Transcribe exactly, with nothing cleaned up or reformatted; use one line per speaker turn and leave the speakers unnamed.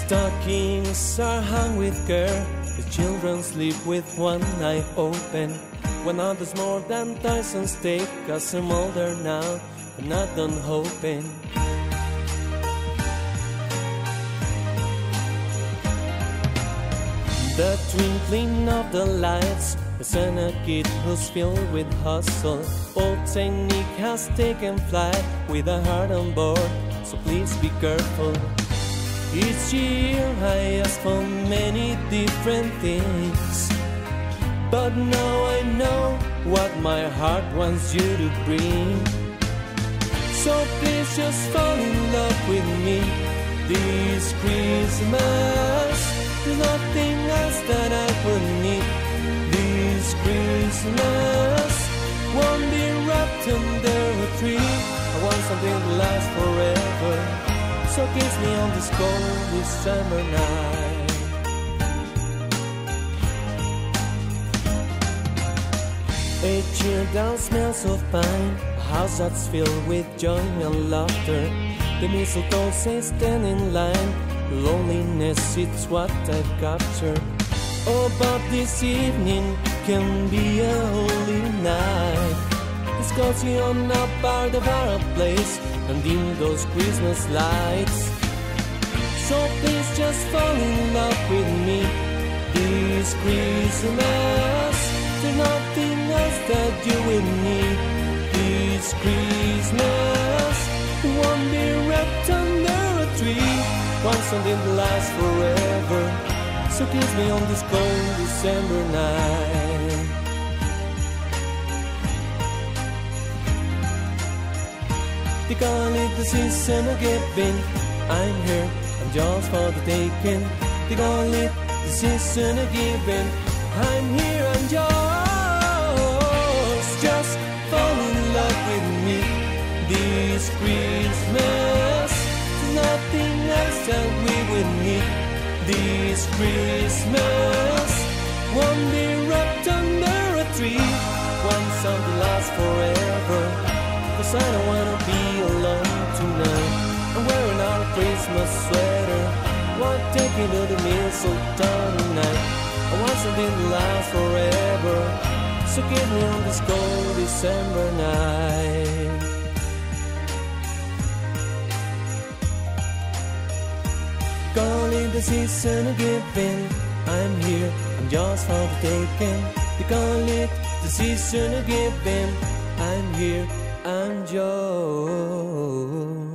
Stockings are hung with care. The children sleep with one eye open. When others more than thousands take, 'cause I'm older now and not done hoping. The twinkling of the lights, the Santa kid who's filled with hustle. Old Saint Nick has taken flight with a heart on board, so please be careful. Each year I ask for many different things, but now I know what my heart wants you to bring. So please just fall in love with me this Christmas. There's nothing else that I would need this Christmas. Won't be wrapped under a tree. I want something to last forever, so kiss me on this cold December night. A cheer down smells of pine, a house that's filled with joy and laughter. The mistletoe says stand in line, loneliness it's what I've captured. Oh, but this evening can be a holy night. It's cozy on a part of our place and dim those Christmas lights. So please just fall in love with me this Christmas. There's nothing else that you will need this Christmas. You won't be wrapped under a tree, want something to last forever, so kiss me on this cold December night. They call it the season of giving. I'm here, I'm yours for the taking. They call it the season of giving. I'm here, I'm yours. Just fall in love with me this Christmas. There's nothing else that we will need this Christmas. Won't be wrapped under a tree, want something lasts forever, 'cause I don't wanna be alone tonight. I'm wearing our Christmas sweater, want to take you to the mistletoe tonight. I want something to last forever, so give me on this cold December night. Call it the season of giving. I'm here, I'm yours for the taking. They call it the season of giving. I'm here, I'm yours.